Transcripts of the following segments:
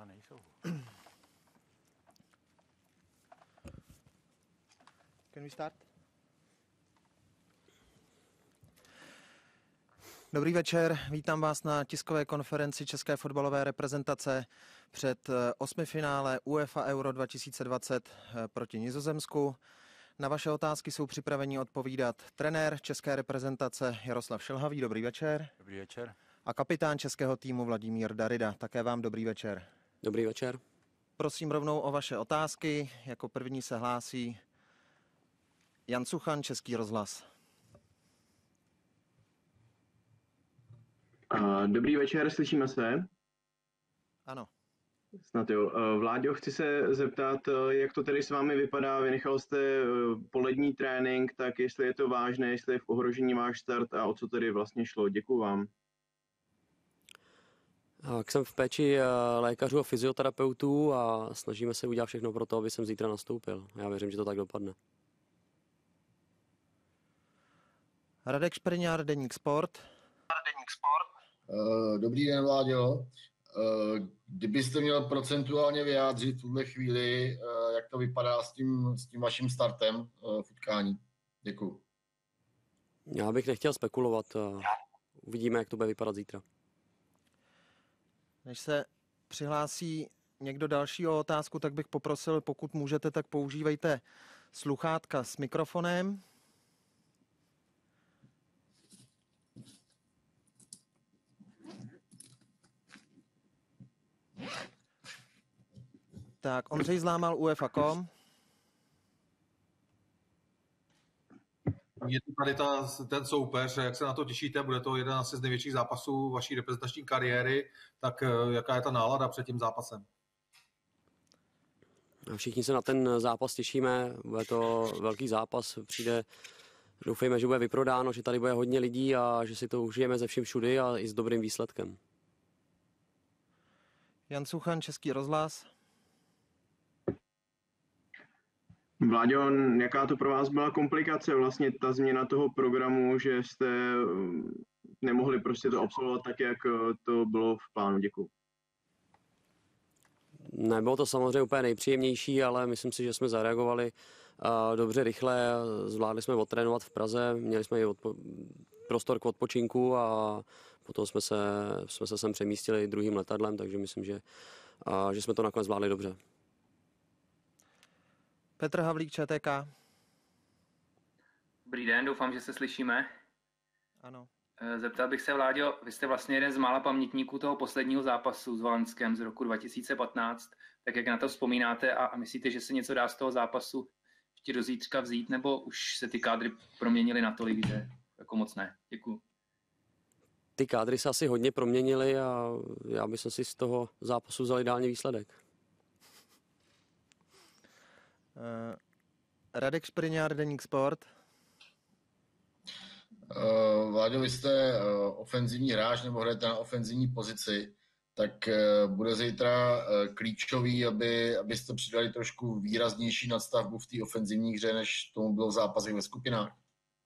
nejsou. Can we start? Dobrý večer, vítám vás na tiskové konferenci české fotbalové reprezentace před osmifinále UEFA Euro 2020 proti Nizozemsku. Na vaše otázky jsou připraveni odpovídat trenér české reprezentace Jaroslav Silhavy. Dobrý večer. Dobrý večer. A kapitán českého týmu Vladimír Darida. Také vám dobrý večer. Dobrý večer. Prosím rovnou o vaše otázky. Jako první se hlásí Jan Suchan, Český rozhlas. Dobrý večer, slyšíme se? Ano. Snad jo. Vláďo, chci se zeptat, jak to tedy s vámi vypadá. Vynechal jste polední trénink, tak jestli je to vážné, jestli je v ohrožení váš start a o co tedy vlastně šlo. Děkuju vám. Tak jsem v péči lékařů a fyzioterapeutů a snažíme se udělat všechno pro to, aby jsem zítra nastoupil. Já věřím, že to tak dopadne. Radek Šprňár, Deník Sport. Dobrý den, Vláďo. Kdybyste měl procentuálně vyjádřit v tuhle chvíli, jak to vypadá s tím vaším startem v utkání? Děkuju. Já bych nechtěl spekulovat. Uvidíme, jak to bude vypadat zítra. Než se přihlásí někdo další o otázku, tak bych poprosil, pokud můžete, tak používejte sluchátka s mikrofonem. Tak, Ondřej Zlámal, UEFA.com. Je to tady ten soupeř, jak se na to těšíte, bude to jeden asi z největších zápasů vaší reprezentační kariéry, tak jaká je ta nálada před tím zápasem? Všichni se na ten zápas těšíme, bude to velký zápas, doufejme, že bude vyprodáno, že tady bude hodně lidí a že si to užijeme ze vším všudy a i s dobrým výsledkem. Jan Suchan, Český rozhlas. Vláďo, jaká to pro vás byla komplikace, vlastně ta změna toho programu, že jste nemohli prostě to absolvovat tak, jak to bylo v plánu? Děkuju. Nebylo to samozřejmě úplně nejpříjemnější, ale myslím si, že jsme zareagovali dobře, rychle. Zvládli jsme odtrénovat v Praze, měli jsme i prostor k odpočinku a potom jsme se sem přemístili druhým letadlem, takže myslím, že jsme to nakonec zvládli dobře. Petr Havlík, ČTK. Dobrý den, doufám, že se slyšíme. Ano. Zeptal bych se, Vláďo, vy jste vlastně jeden z mála pamětníků toho posledního zápasu s Valenskem z roku 2015. Tak jak na to vzpomínáte a myslíte, že se něco dá z toho zápasu ještě do zítřka vzít, nebo už se ty kádry proměnily natolik, že jako moc ne? Děkuju. Ty kádry se asi hodně proměnily a já bych si z toho zápasu vzal ideální výsledek. Radek Šprňár, Deník Sport. Vláďo, vy jste ofenzivní hráč nebo hrajete na ofenzivní pozici, tak bude zítra klíčový, abyste přidali trošku výraznější nadstavbu v té ofenzivní hře, než tomu bylo v zápasech ve skupinách.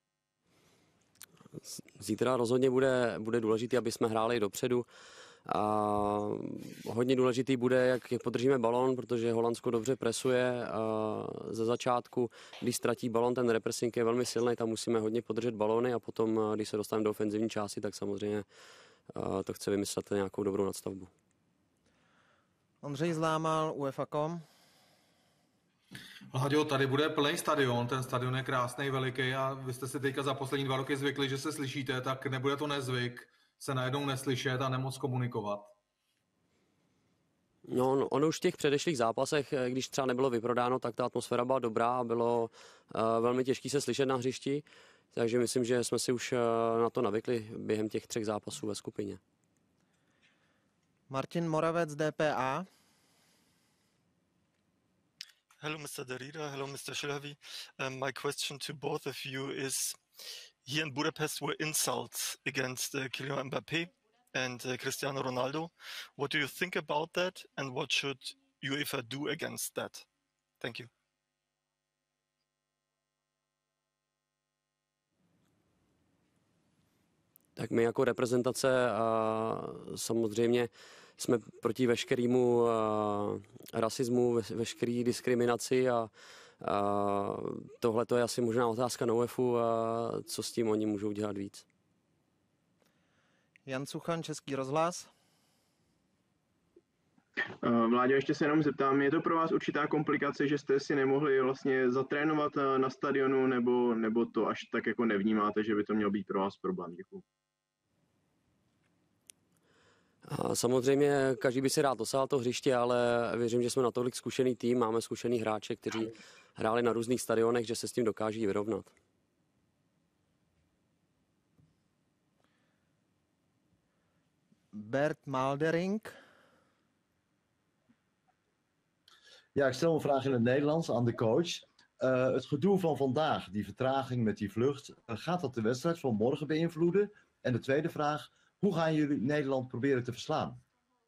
Zítra rozhodně bude důležité, aby jsme hráli dopředu. A hodně důležitý bude, jak podržíme balón, protože Holandsko dobře presuje ze začátku. Když ztratí balón, ten repressing je velmi silný, tam musíme hodně podržet balóny a potom, když se dostaneme do ofenzivní části, tak samozřejmě to chce vymyslet nějakou dobrou nadstavbu. Ondřej Zlámal, UEFA.com. Hlaďo, tady bude plný stadion, ten stadion je krásný, veliký a vy jste si teďka za poslední 2 roky zvykli, že se slyšíte, tak nebude to nezvyk se najednou neslyšet a nemoc komunikovat. No, ono už v těch předešlých zápasech, když třeba nebylo vyprodáno, tak ta atmosféra byla dobrá a bylo velmi těžké se slyšet na hřišti, takže myslím, že jsme si už na to navykli během těch 3 zápasů ve skupině. Martin Moravec, DPA. Hello, Mr. Darida. Hello, Mr. Silhavy. My question to both of you is, here in Budapest were insults against Kylian Mbappé and Cristiano Ronaldo. What do you think about that and what should UEFA do against that? Thank you. Tak my jako reprezentace samozřejmě jsme proti veškerému rasismu, veškeré diskriminaci a tohle to je asi možná otázka na UEFu, co s tím oni můžou dělat víc. Jan Suchan, Český rozhlas. Vláďo, ještě se jenom zeptám, je to pro vás určitá komplikace, že jste si nemohli vlastně zatrénovat na stadionu, nebo to až tak jako nevnímáte, že by to měl být pro vás problém? Děkuji. Samozřejmě každý by si rád osál to hřiště, ale věřím, že jsme natolik zkušený tým, máme zkušený hráče, kteří hráli na různých stadionech, že se s tím dokáží vyrovnat. Bert Maldering. Ja, ik stel een vraag in het Nederlands aan de coach. Het gedoe van vandaag, die vertraging met die vlucht, gaat dat de wedstrijd van morgen beïnvloeden? En de tweede vraag, hoe gaan jullie Nederland proberen te verslaan?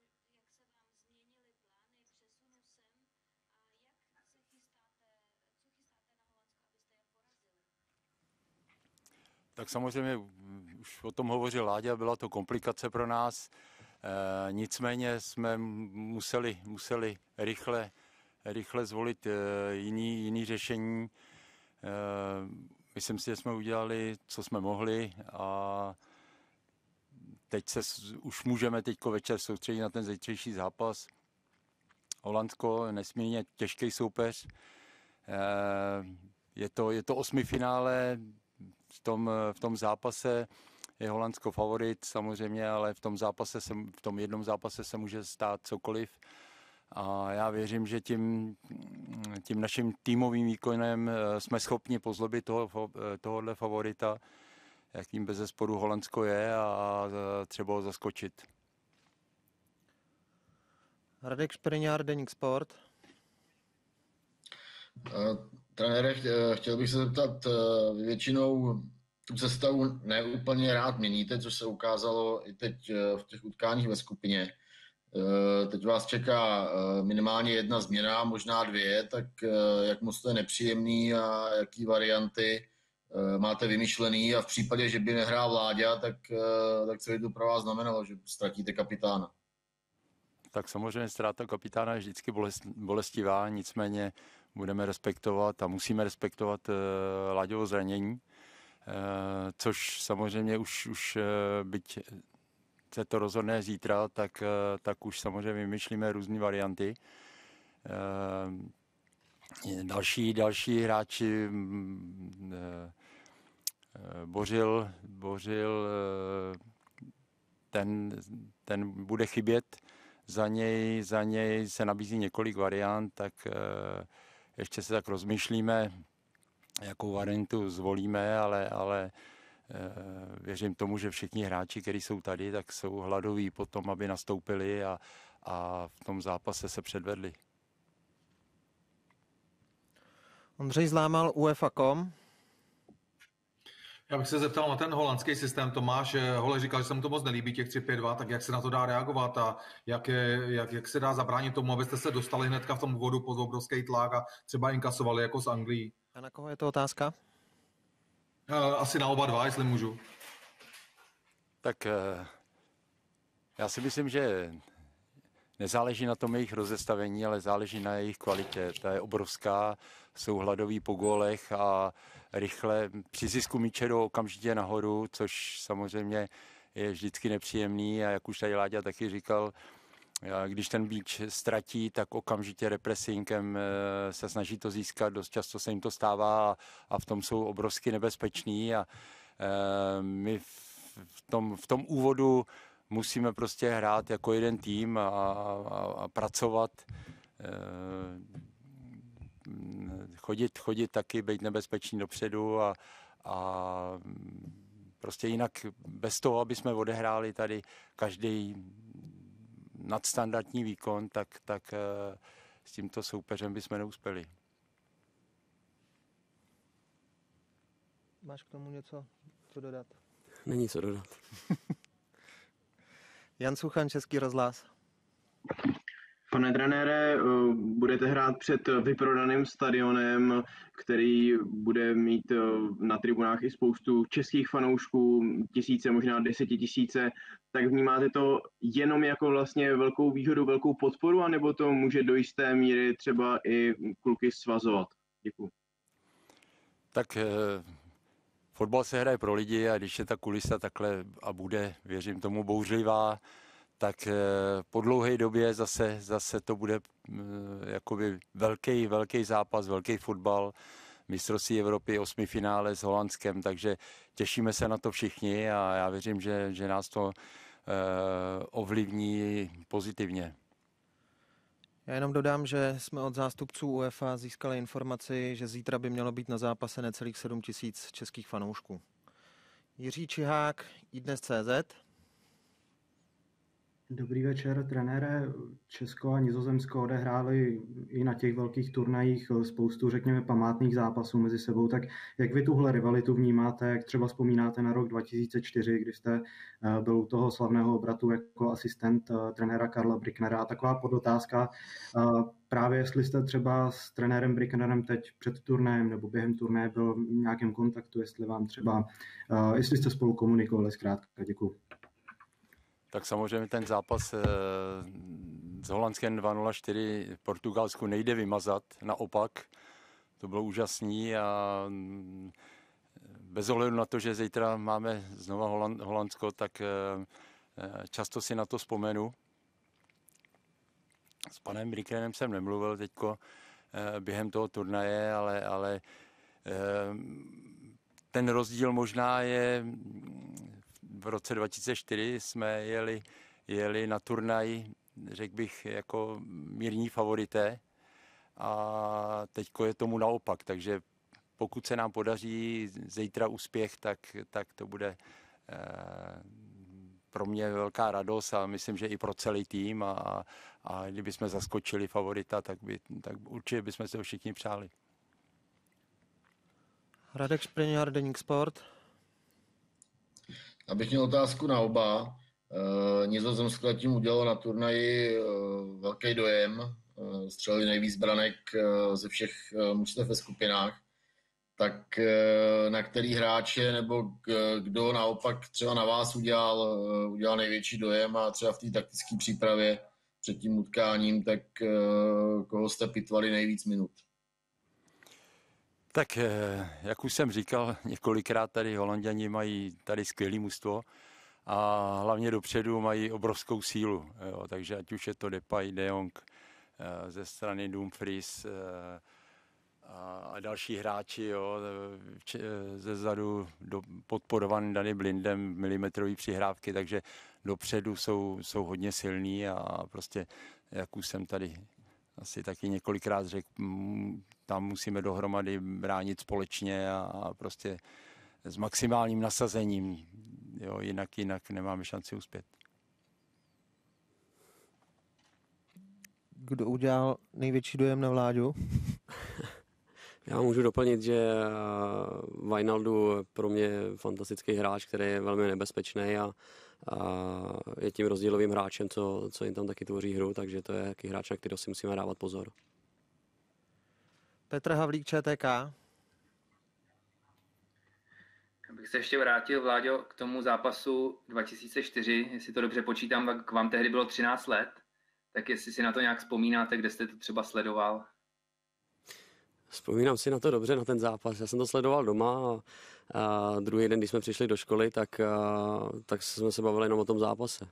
Tak samozřejmě už o tom hovořil Láďa, byla to komplikace pro nás. Nicméně jsme museli rychle zvolit jiný řešení. Myslím si, že jsme udělali, co jsme mohli a teď už můžeme večer soustředit na ten zítřejší zápas. Holandsko, nesmírně těžký soupeř. Je to 8. finále, v tom zápase je Holandsko favorit samozřejmě, ale v tom jednom zápase se může stát cokoliv. A já věřím, že tím naším týmovým výkonem jsme schopni pozlobit tohohle favorita, jakým bezesporu Holandsko je, a třeba ho zaskočit. Radek Špriňár, Deník Sport. Trenére, chtěl bych se zeptat, většinou tu sestavu neúplně rád měníte, což se ukázalo i teď v těch utkáních ve skupině. Teď vás čeká minimálně 1 změna, možná 2, tak jak moc to je nepříjemný a jaký varianty máte vymyšlený, a v případě, že by nehrál Vláďa, tak co by to pro vás znamenalo, že ztratíte kapitána? Tak samozřejmě ztráta kapitána je vždycky bolestivá, nicméně budeme respektovat a musíme respektovat Láďovo zranění, což samozřejmě už byť se to rozhodne zítra, tak už samozřejmě vymýšlíme různé varianty. Další hráči, Bořil, ten bude chybět, za něj se nabízí několik variant, tak ještě se tak rozmýšlíme, jakou variantu zvolíme, ale věřím tomu, že všichni hráči, kteří jsou tady, tak jsou hladoví po tom, aby nastoupili a v tom zápase se předvedli. Ondřej Zlámal, UEFA.com. Já bych se zeptal na ten holandský systém. Tomáš Hole říkal, že se mu to moc nelíbí, těch 3-5-2, tak jak se na to dá reagovat a jak se dá zabránit tomu, abyste se dostali hnedka v tom úvodu pod obrovský tlak a třeba inkasovali jako z Anglií? A na koho je to otázka? Asi na oba dva, jestli můžu. Tak já si myslím, že nezáleží na tom jejich rozestavení, ale záleží na jejich kvalitě. Ta je obrovská, jsou hladoví po gólech a rychle při zisku míče jdou okamžitě nahoru, což samozřejmě je vždycky nepříjemný, a jak už tady Láďa taky říkal, když ten míč ztratí, tak okamžitě represingem se snaží to získat, dost často se jim to stává a v tom jsou obrovsky nebezpeční a my v tom úvodu musíme prostě hrát jako jeden tým a pracovat, chodit taky, být nebezpečný dopředu a prostě jinak bez toho, aby jsme odehráli tady každý nadstandardní výkon, tak s tímto soupeřem bychom neuspěli. Máš k tomu něco co dodat? Není co dodat. Jan Suchan, Český rozhlas. Pane trenére, budete hrát před vyprodaným stadionem, který bude mít na tribunách i spoustu českých fanoušků, tisíce, možná 10 000. Tak vnímáte to jenom jako vlastně velkou výhodu, velkou podporu, anebo to může do jisté míry třeba i kluky svazovat? Děkuji. Tak fotbal se hraje pro lidi a když je ta kulisa takhle a bude, věřím tomu, bouřlivá, tak po dlouhé době zase to bude jakoby velký zápas, velký fotbal, mistrovství Evropy, 8. finále s Holandskem, takže těšíme se na to všichni a já věřím, že nás to ovlivní pozitivně. Já jenom dodám, že jsme od zástupců UEFA získali informaci, že zítra by mělo být na zápase necelých 7 000 českých fanoušků. Jiří Čihák, iDnes.cz. Dobrý večer, trenére. Česko a Nizozemsko odehráli i na těch velkých turnajích spoustu, řekněme, památných zápasů mezi sebou. Tak jak vy tuhle rivalitu vnímáte, jak třeba vzpomínáte na rok 2004, kdy jste byl u toho slavného obratu jako asistent trenéra Karla Bricknera? A taková podotázka, právě jestli jste třeba s trenérem Bricknerem teď před turnajem nebo během turnaje byl v nějakém kontaktu, jestli jste spolu komunikovali zkrátka. Děkuju. Tak samozřejmě ten zápas s Holandskem 2-0-4 v Portugalsku nejde vymazat, naopak. To bylo úžasný a bez ohledu na to, že zítra máme znova Holandsko, tak často si na to vzpomenu. S panem Bricknerem jsem nemluvil teďko během toho turnaje, ale ten rozdíl možná je... V roce 2004 jsme jeli na turnaj, řekl bych, jako mírní favorité a teďko je tomu naopak, takže pokud se nám podaří zítra úspěch, tak to bude pro mě velká radost a myslím, že i pro celý tým a kdybychom zaskočili favorita, tak určitě bychom se to všichni přáli. Radek Špriňar, Deník Sport. Abych měl otázku na oba. Nizozemsko tím udělalo na turnaji velký dojem. Střelili nejvíc branek ze všech mužstev ve skupinách. Tak na který hráče nebo kdo naopak třeba na vás udělal největší dojem a třeba v té taktické přípravě před tím utkáním, tak koho jste pitvali nejvíc minut? Tak, jak už jsem říkal několikrát, tady Holanďani mají tady skvělý mužstvo a hlavně dopředu mají obrovskou sílu. Jo, takže ať už je to Depay, De Jong ze strany Dumfries a další hráči, jo, ze zadu podporovaný Danny Blindem milimetrový přihrávky, takže dopředu jsou hodně silní a prostě, jak už jsem tady asi taky několikrát řekl, tam musíme dohromady bránit společně a prostě s maximálním nasazením, jo, jinak nemáme šanci uspět. Kdo udělal největší dojem na Vláďu? Já můžu doplnit, že Wijnaldum je pro mě fantastický hráč, který je velmi nebezpečný a je tím rozdílovým hráčem, co jim tam taky tvoří hru, takže to je taky hráč, na kterého si musíme dávat pozor. Petr Havlík, ČTK. Abych se ještě vrátil, Vláďo, k tomu zápasu 2004, jestli to dobře počítám, tak vám tehdy bylo 13 let, tak jestli si na to nějak vzpomínáte, kde jste to třeba sledoval? Vzpomínám si na to dobře, na ten zápas. Já jsem to sledoval doma a druhý den, když jsme přišli do školy, tak jsme se bavili jenom o tom zápase.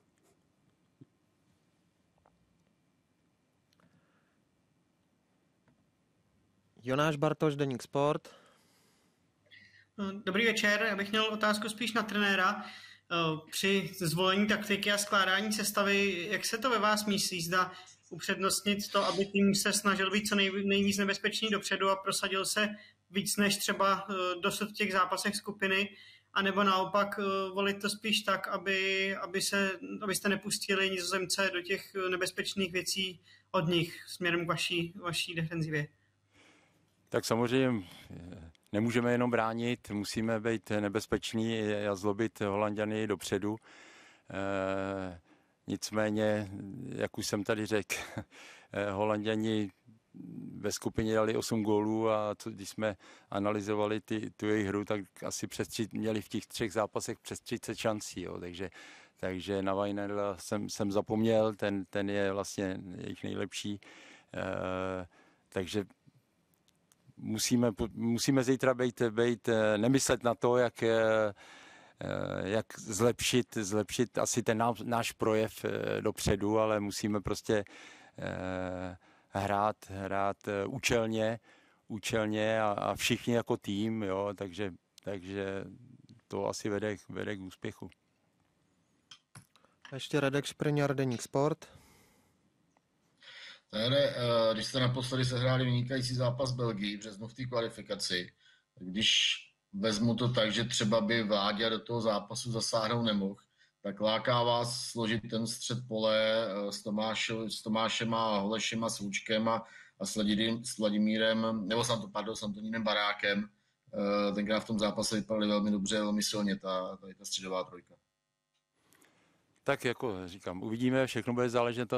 Jonáš Bartoš, Deník Sport. Dobrý večer, já bych měl otázku spíš na trenéra. Při zvolení taktiky a skládání sestavy, jak se to ve vás myslí? Zda upřednostnit to, aby tým se snažil být co nejvíc nebezpečný dopředu a prosadil se víc než třeba dosud v těch zápasech skupiny, anebo naopak volit to spíš tak, abyste nepustili Nizozemce do těch nebezpečných věcí od nich směrem k vaší defenzivě. Tak samozřejmě nemůžeme jenom bránit, musíme být nebezpeční a zlobit Holanďany dopředu. Nicméně, jak už jsem tady řekl, Holanďani ve skupině dali 8 gólů a když jsme analyzovali tu jejich hru, tak asi měli v těch 3 zápasech přes 30 šancí. Jo. Takže na Weinera jsem zapomněl, ten je vlastně jejich nejlepší. Takže musíme zítra nemyslet na to, jak zlepšit asi ten náš projev dopředu, ale musíme prostě hrát účelně a všichni jako tým, jo, takže to asi vede k úspěchu. Ještě Radek Špriňar, Deník Sport. Když jste naposledy sehráli vynikající zápas Belgii v březnu v té kvalifikaci, když vezmu to tak, že třeba by Vláďa do toho zápasu zasáhnout nemohl, tak láká vás složit ten střed pole s Tomášem a Holešem a Součkem a s Vladimírem, nebo s Antonínem Barákem. Tenkrát v tom zápase vypadali velmi dobře, velmi silně ta středová trojka. Tak jako říkám, uvidíme, všechno bude záležet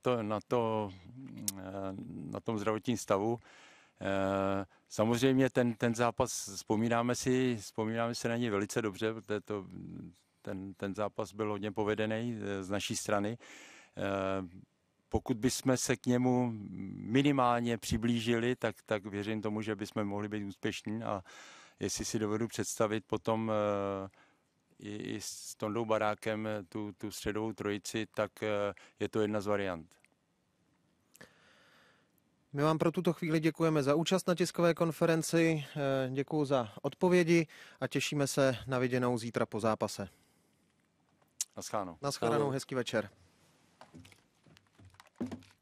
na tom zdravotním stavu. Samozřejmě ten zápas, vzpomínáme si na něj velice dobře, protože ten zápas byl hodně povedený z naší strany. Pokud bychom se k němu minimálně přiblížili, tak věřím tomu, že bychom mohli být úspěšní a jestli si dovedu představit potom i s Tondou Barákem tu středovou trojici, tak je to jedna z variant. My vám pro tuto chvíli děkujeme za účast na tiskové konferenci, děkuji za odpovědi a těšíme se na viděnou zítra po zápase. Naschledanou. Naschledanou, hezký večer.